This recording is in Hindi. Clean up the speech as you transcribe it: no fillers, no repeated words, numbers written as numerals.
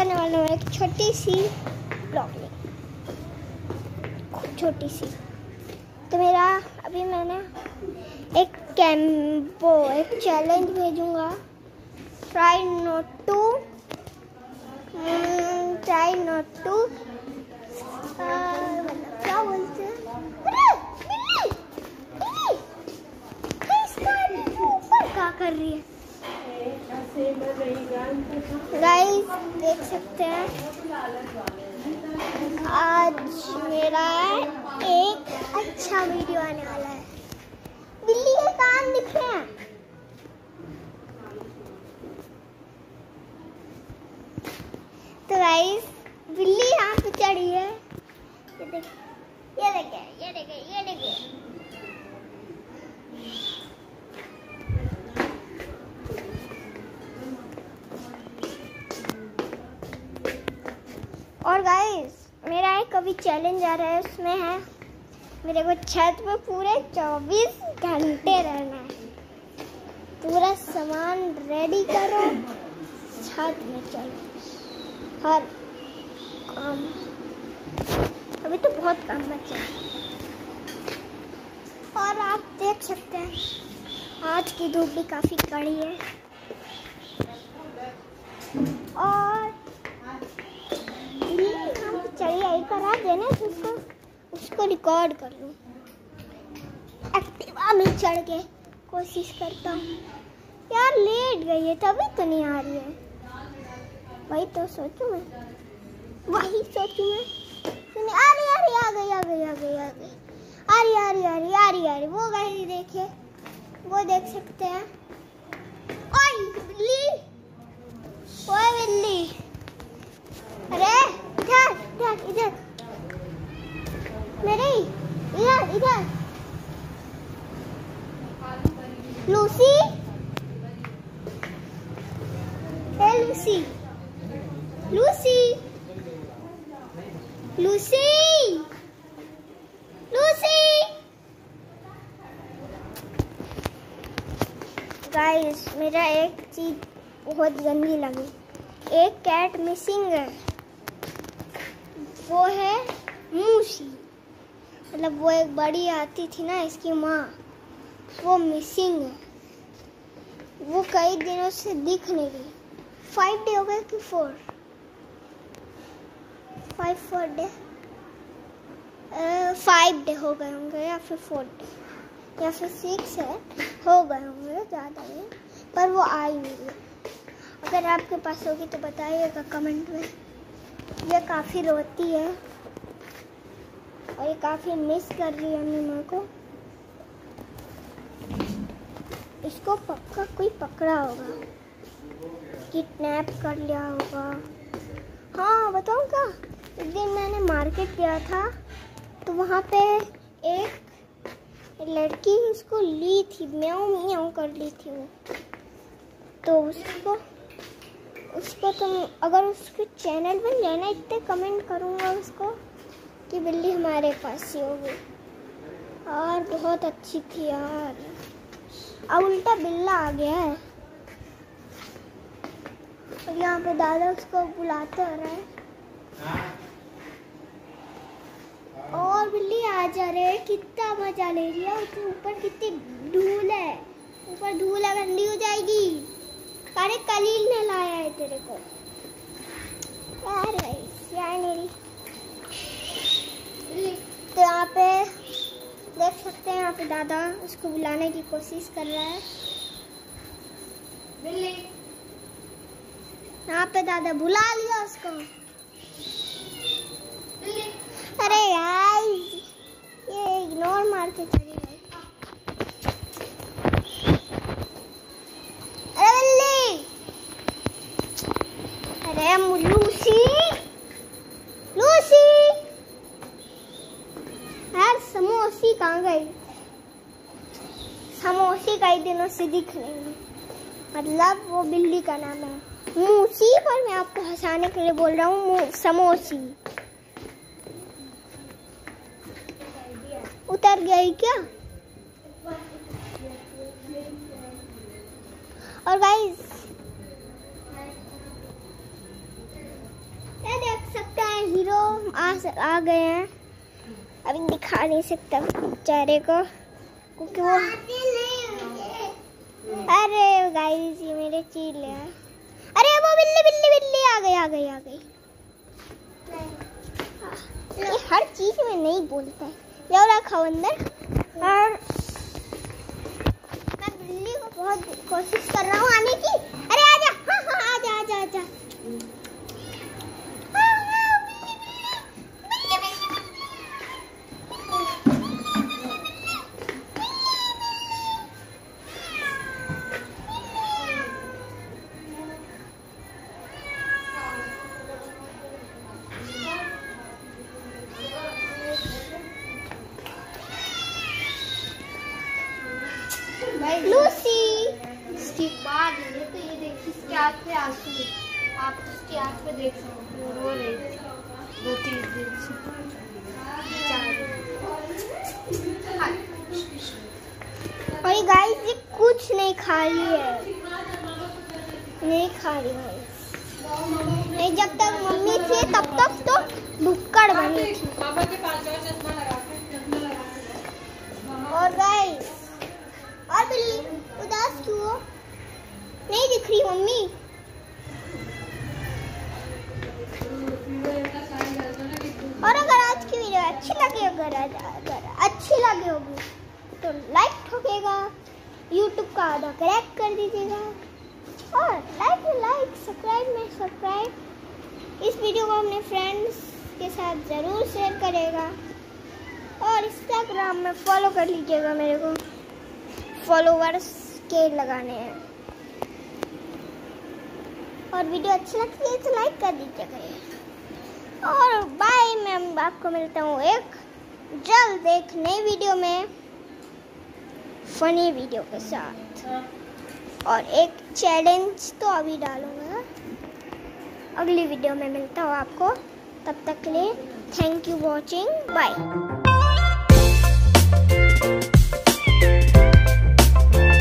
करने वाला हूँ एक छोटी सी ब्लॉगिंग, छोटी सी। तो मेरा अभी मैंने एक चैलेंज भेजूंगा, ट्राई नॉट टू क्या बोलते हैं, क्या कर रही है गाइस, देख सकते हैं आज मेरा एक अच्छा वीडियो आने वाला है। बिल्ली के कान दिख रहे हैं। तो गाइस बिल्ली यहाँ पे चढ़ी है, ये देखिए, ये देखिए, ये देखिए, ये देखिए। और गाइस मेरा एक अभी चैलेंज आ रहा है, उसमें है मेरे को छत पे पूरे 24 घंटे रहना है। पूरा सामान रेडी करो, छत में चलो, हर काम। अभी तो बहुत काम बचा है। और आप देख सकते हैं आज की धूप भी काफी कड़ी है। और चलिए एक बार आप देना उसको रिकॉर्ड कर लूँ। एक्टिवा में चढ़ के कोशिश करता हूँ। यार लेट गई है तभी तो नहीं आ रही है। वही सोचूं मैं। सुनिए, आ रही। वो गाड़ी देखिए, वो देख सकते हैं। ओए बिल्ली, अरे इधर मेरे इधर लूसी, गाइस मेरा एक चीज बहुत गंदी लगी। एक कैट मिसिंग है, वो है मूसी। मतलब वो एक बड़ी आती थी ना, इसकी माँ, वो मिसिंग है। वो कई दिनों से दिख नहीं रही। 5 डे हो गए कि 4 डे, 5 डे हो गए होंगे, या फिर 4 डे, या फिर 6 है, हो गए होंगे ज़्यादा नहीं। पर वो आई नहीं है। अगर आपके पास होगी तो बताइएगा कमेंट में। ये काफ़ी रोती है और ये काफ़ी मिस कर रही है अपनी माँ को। इसको पक्का कोई पकड़ा होगा, किडनैप कर लिया होगा। हाँ बताऊँ क्या, एक दिन मैंने मार्केट गया था तो वहाँ पे एक लड़की उसको ली थी, म्याऊं कर ली थी वो। तो उसको तुम अगर उसके चैनल पर जाना, इतने कमेंट करूँगा उसको कि बिल्ली हमारे पास ही होगी। और बहुत अच्छी थी यार। अब उल्टा बिल्ला आ गया है और यहाँ पे दादा उसको बुलाते हो रहा है। और बिल्ली आ जा रहे हैं, कितना मजा ले रही है। उसके ऊपर कितनी धूल है, ऊपर धूल है, गंदी हो जाएगी। अरे कलील ने लाया है तेरे को यार मेरी। तो यहाँ पे देख सकते हैं, यहाँ पे दादा उसको बुलाने की कोशिश कर रहा है। बिल्ली, यहाँ पे दादा बुला लिया उसको। बिल्ली, अरे यार ये इग्नोर मार के चली गई। अरे बिल्ली, अरे लूसी यार, समोसी कहाँ गई? समोसी कई दिनों से दिख रही है। मतलब वो बिल्ली का नाम है मूसी, पर मैं आपको हंसाने के लिए बोल रहा हूँ समोसी। उतर गई क्या? और गाइस हीरो आ गए हैं। अभी दिखा नहीं सकता चेहरे को क्योंकि वो अरे गाइस ये मेरे चील है। अरे वो बिल्ली बिल्ली बिल्ली आ गई ये हर चीज में नहीं बोलता है। जाओ रखो अंदर। और मैं बिल्ली को बहुत कोशिश कर रहा हूँ आने की। अरे आजा, हाँ आजा आजा आजा। लूसी इसके बाद ये तो ये देख इसके आँख पे आंसू, आप उसकी आँख पे देख सकते हो, रो रही थी 2-3 दिन से। और गाइस ये कुछ नहीं खा रही है, नहीं खा रही है नहीं। जब तक मम्मी थी तब तक तो भुक्कड़ बनी थी। और गाइस और बिल्ली उदास क्यों हो? नहीं दिख रही मम्मी। और अगर आज की वीडियो अच्छी लगी, अगर अच्छी लगी होगी तो लाइक ठोकेगा, यूट्यूब का आधा क्रैक कर दीजिएगा और लाइक सब्सक्राइब। इस वीडियो को अपने फ्रेंड्स के साथ ज़रूर शेयर करेगा और इंस्टाग्राम में फॉलो कर लीजिएगा। मेरे को फॉलोवर्स के लगाने हैं और वीडियो अच्छी लगती है तो लाइक कर दीजिएगा। और बाय, मैं आपको मिलता हूँ एक जल्द एक नई वीडियो में, फनी वीडियो के साथ। और एक चैलेंज तो अभी डालूंगा, अगली वीडियो में मिलता हूँ आपको। तब तक के लिए थैंक यू वॉचिंग, बाय।